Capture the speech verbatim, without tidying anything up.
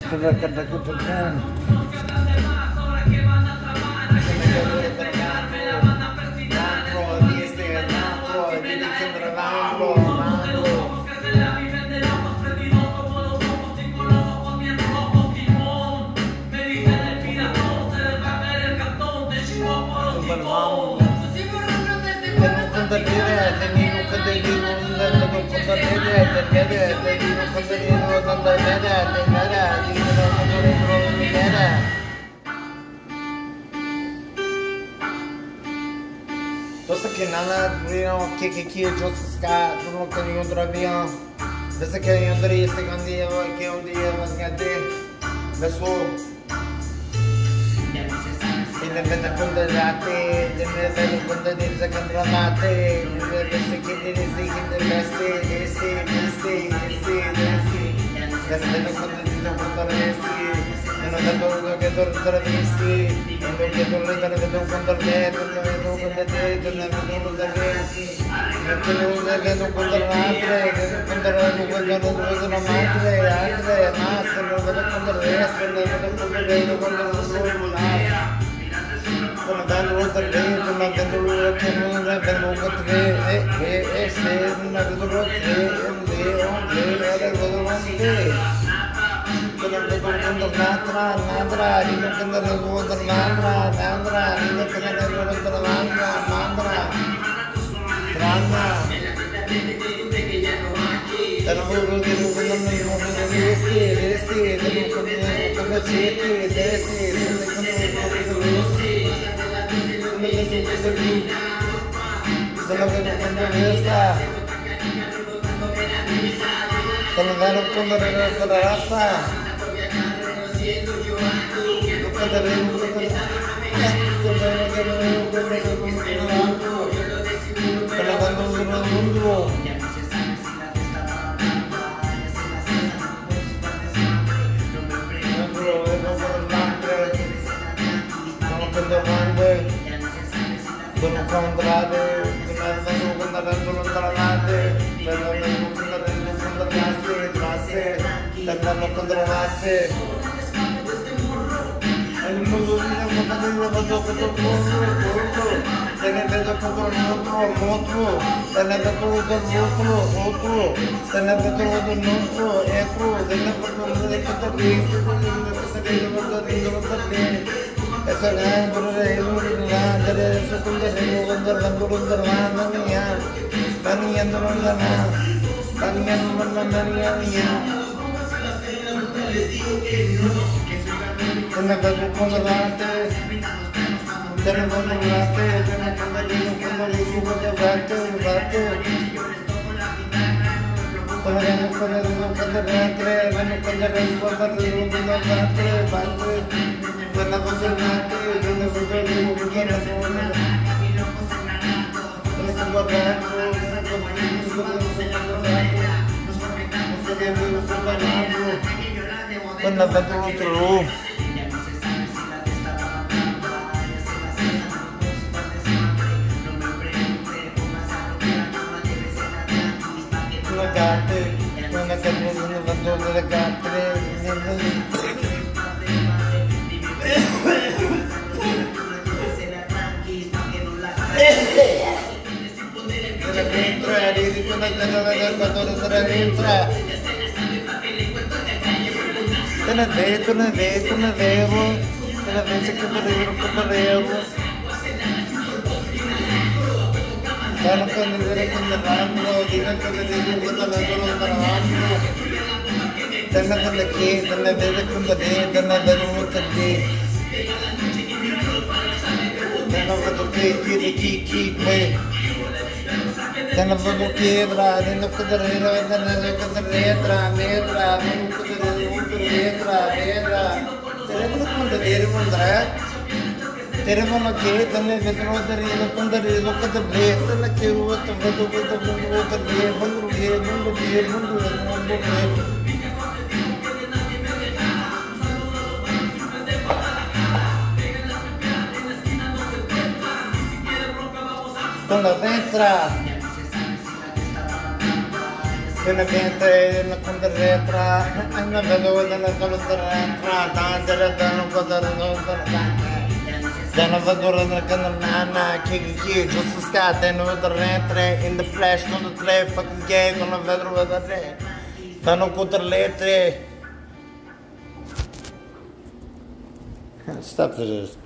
Dosta che nana vino che che che giusto sta non con io dravia. Dosta che io dri secondi io che un dia magade. Adesso ne vede condanate, ne vede condanate condanate, ne vede che ne vede che ne vede che si si si si ne vede condanate condanate, ne vede che travesti, ne vede che torre ne vede condanate, ne vede condanate, ne vede condanate, ne vede condanate, condanate condanate una madre, altre, ma se ne vede condanate, ne vede condanate condanate Con la dando per lei, con la dando che non la dando per lei, e e se non la dando per lei, e le le la dando per lei. Con la dando con l'altra, l'altra, di non con la dando con l'altra, l'altra, di non con la dando con l'altra, l'altra. Tranna. Però non devo con la mia, non resti, resti, devo con con la cete, resti, con resti. Dalla resta dalla vero con la resta la razza con la Sono contrade, sono contrade, sono contrade, sono contrade, classe, sono contrade. El mundo viene con la misma cosa que todo el mundo, tiene que ver con otro, otro, tiene que ver con otro, otro, tiene que ver con otro, otro, tiene que ver con otro, de que te dice, de que te dice, de que te dice. Eso es por el mundo, de eso con de nuevo con de la con de la manía, manía no la na, manía no la manía mía. Con la con de la te, de con de la te, de con de la con de la con de la te, bate. Con la con de la con de la tre, con de la con de la te, bate. Con la cosa nata, con la cosa de lo que quiera hacer. Con la cosa de con la cosa otro. La gatte, con la cosa de la gatte. Entra, di con la cosa entra. Te ne vedo, te ne vedo, te ne vedo, te ne vedo che mi devo comprare. Tanto che mi devo comprare, di non che mi devo comprare con la mano. Te ne vedo che, te ne vedo con la te, te ne vedo con te. Te ne vedo che, che, che, che, Tena vamo piedra, dentro cadreira, dentro cadreira, medra, dentro cadreira, medra, medra. Teremos quando teremos andar. Teremos aqui, também vetro cadreira, cadreira, cadreira, na que o outro, outro, outro, outro, outro, bando de, bando de, bando de, bando de. Con la destra. in the ventre, in the contra, and the vedo della contra, dandere da non poter then I was going to the nana, kicking here, just to start, then with the rentre, in the flash, on the tray, fucking gay, on the weather with the day. Then I put the letter. Stop this.